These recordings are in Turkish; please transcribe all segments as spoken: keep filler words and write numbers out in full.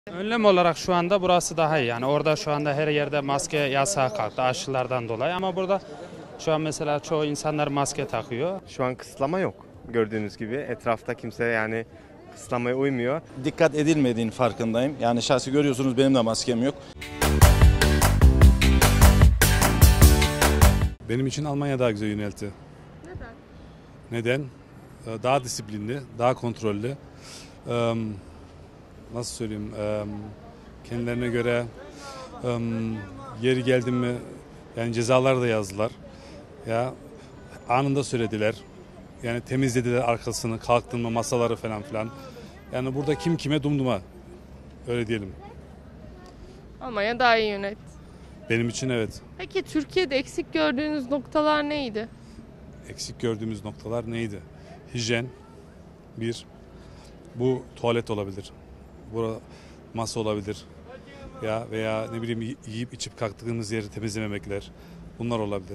Önlem olarak şu anda burası daha iyi. Yani orada şu anda her yerde maske yasağı kalktı aşılardan dolayı ama burada şu an mesela çoğu insanlar maske takıyor. Şu an kısıtlama yok. Gördüğünüz gibi etrafta kimse yani kısıtlamaya uymuyor. Dikkat edilmediğinin farkındayım. Yani şahsi görüyorsunuz benim de maskem yok. Benim için Almanya daha güzel yönelti. Neden? Neden? Daha disiplinli, daha kontrollü. Ee, nasıl söyleyeyim? Ee, kendilerine göre e, yeri geldi mi yani cezalar da yazdılar. Ya anında söylediler. Yani temizlediler arkasını, kalktırma masaları falan filan. Yani burada kim kime dumduma. Öyle diyelim. Almanya daha iyi yönet. Benim için evet. Peki Türkiye'de eksik gördüğünüz noktalar neydi? Eksik gördüğümüz noktalar neydi? Hijyen, bir. Bu tuvalet olabilir. Bu masa olabilir. Ya veya ne bileyim yiyip içip kalktığımız yeri temizlememekler. Bunlar olabilir.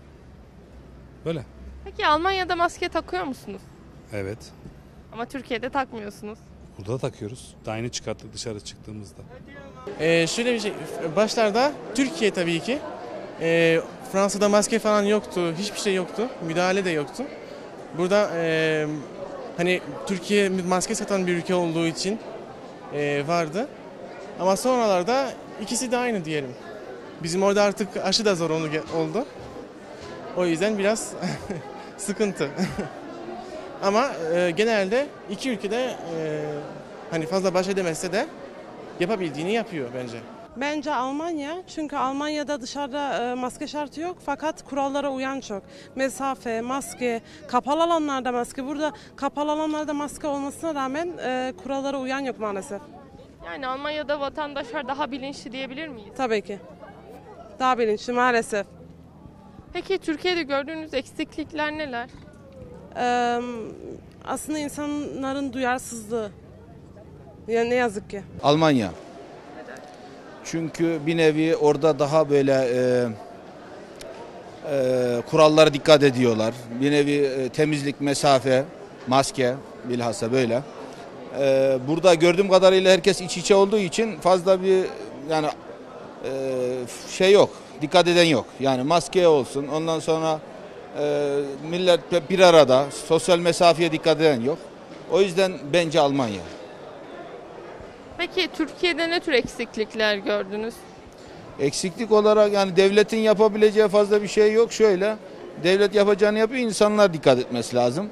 Böyle. Peki Almanya'da maske takıyor musunuz? Evet. Ama Türkiye'de takmıyorsunuz. Burada da takıyoruz. Daha yeni çıkarttık dışarı çıktığımızda. Ee, şöyle bir şey, başlarda Türkiye tabii ki. Ee, Fransa'da maske falan yoktu, hiçbir şey yoktu, müdahale de yoktu. Burada e, hani Türkiye maske satan bir ülke olduğu için e, vardı. Ama sonralarda ikisi de aynı diyelim. Bizim orada artık aşı da zor oldu. O yüzden biraz sıkıntı. Ama e, genelde iki ülkede e, hani fazla baş edemezse de yapabildiğini yapıyor bence. Bence Almanya, çünkü Almanya'da dışarıda maske şartı yok fakat kurallara uyan çok. Mesafe, maske, kapalı alanlarda maske. Burada kapalı alanlarda maske olmasına rağmen e, kurallara uyan yok maalesef. Yani Almanya'da vatandaşlar daha bilinçli diyebilir miyiz? Tabii ki. Daha bilinçli maalesef. Peki Türkiye'de gördüğünüz eksiklikler neler? Ee, aslında insanların duyarsızlığı. Yani ne yazık ki. Almanya. Çünkü bir nevi orada daha böyle e, e, kurallara dikkat ediyorlar. Bir nevi e, temizlik, mesafe, maske bilhassa böyle. E, burada gördüğüm kadarıyla herkes iç içe olduğu için fazla bir yani e, şey yok. Dikkat eden yok. Yani maske olsun. Ondan sonra e, millet bir arada, sosyal mesafeye dikkat eden yok. O yüzden bence Almanya. Peki Türkiye'de ne tür eksiklikler gördünüz? Eksiklik olarak yani devletin yapabileceği fazla bir şey yok. Şöyle, devlet yapacağını yapıyor, insanlar dikkat etmesi lazım.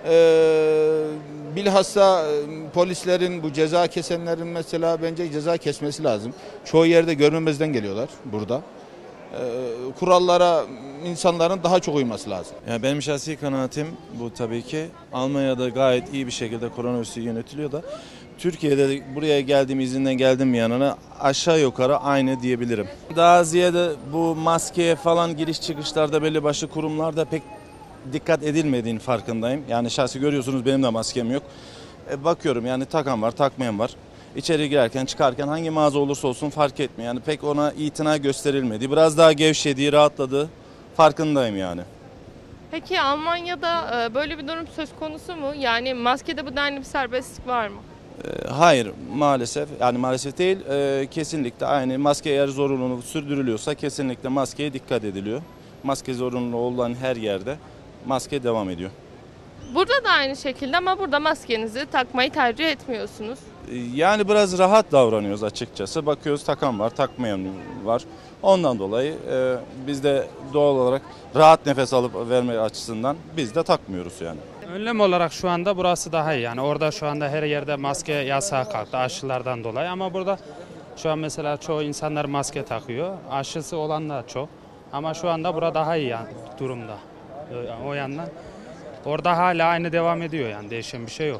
Ee, bilhassa polislerin, bu ceza kesenlerin mesela bence ceza kesmesi lazım. Çoğu yerde görmemezden geliyorlar burada. Ee, kurallara insanların daha çok uyması lazım. Yani benim şahsi kanaatim bu tabii ki. Almanya'da gayet iyi bir şekilde koronavirüsü yönetiliyor da Türkiye'de de buraya geldiğim izinden geldim yanına aşağı yukarı aynı diyebilirim. Daha ziyade bu maskeye falan giriş çıkışlarda belli başlı kurumlarda pek dikkat edilmediğinin farkındayım. Yani şahsi görüyorsunuz benim de maskem yok. E, bakıyorum yani takan var, takmayan var. İçeri girerken çıkarken hangi mağaza olursa olsun fark etmiyor. Yani pek ona itina gösterilmedi. Biraz daha gevşediği, rahatladı. Farkındayım yani. Peki Almanya'da e, böyle bir durum söz konusu mu? Yani maskede bu denli bir serbestlik var mı? E, hayır maalesef yani maalesef değil. E, kesinlikle aynı maske eğer zorunluluğu sürdürülüyorsa kesinlikle maskeye dikkat ediliyor. Maske zorunlu olan her yerde maske devam ediyor. Burada da aynı şekilde ama burada maskenizi takmayı tercih etmiyorsunuz. Yani biraz rahat davranıyoruz açıkçası. Bakıyoruz takan var, takmayan var. Ondan dolayı e, biz de doğal olarak rahat nefes alıp verme açısından biz de takmıyoruz yani. Önlem olarak şu anda burası daha iyi. Yani orada şu anda her yerde maske yasağı kalktı aşılardan dolayı ama burada şu an mesela çoğu insanlar maske takıyor. Aşısı olanlar çok. Ama şu anda burada daha iyi yani durumda. O yandan. Orada hala aynı devam ediyor yani değişen bir şey yok.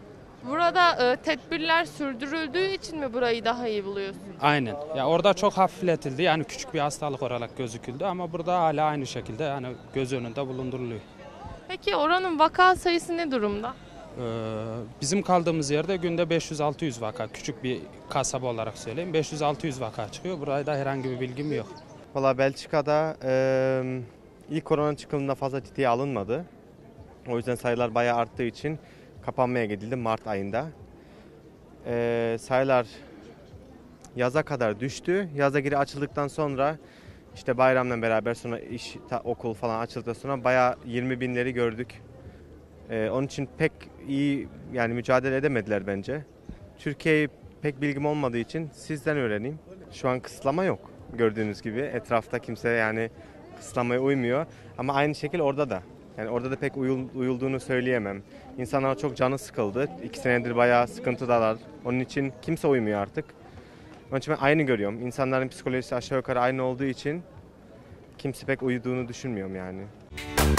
Burada e, tedbirler sürdürüldüğü için mi burayı daha iyi buluyorsunuz? Aynen. Ya orada çok hafifletildi. Yani küçük bir hastalık olarak gözüküldü ama burada hala aynı şekilde yani göz önünde bulunduruluyor. Peki oranın vaka sayısı ne durumda? Ee, bizim kaldığımız yerde günde beş yüz altı yüz vaka. Küçük bir kasaba olarak söyleyeyim. beş yüz altı yüz vaka çıkıyor. Burayda herhangi bir bilgim yok. Valla Belçika'da e, ilk korona çıkıldığında fazla ciddiye alınmadı. O yüzden sayılar bayağı arttığı için kapanmaya gidildi Mart ayında. Ee, sayılar yaza kadar düştü. Yaza geri açıldıktan sonra işte bayramla beraber sonra iş, ta, okul falan açıldıktan sonra bayağı yirmi binleri gördük. Ee, onun için pek iyi yani mücadele edemediler bence. Türkiye'yi pek bilgim olmadığı için sizden öğreneyim. Şu an kısıtlama yok gördüğünüz gibi. Etrafta kimse yani kısıtlamaya uymuyor. Ama aynı şekilde orada da. Yani orada da pek uyul, uyulduğunu söyleyemem. İnsanlar çok canı sıkıldı. İki senedir bayağı sıkıntıdalar. Onun için kimse uymuyor artık. Onun için ben aynı görüyorum. İnsanların psikolojisi aşağı yukarı aynı olduğu için kimse pek uyuduğunu düşünmüyorum yani.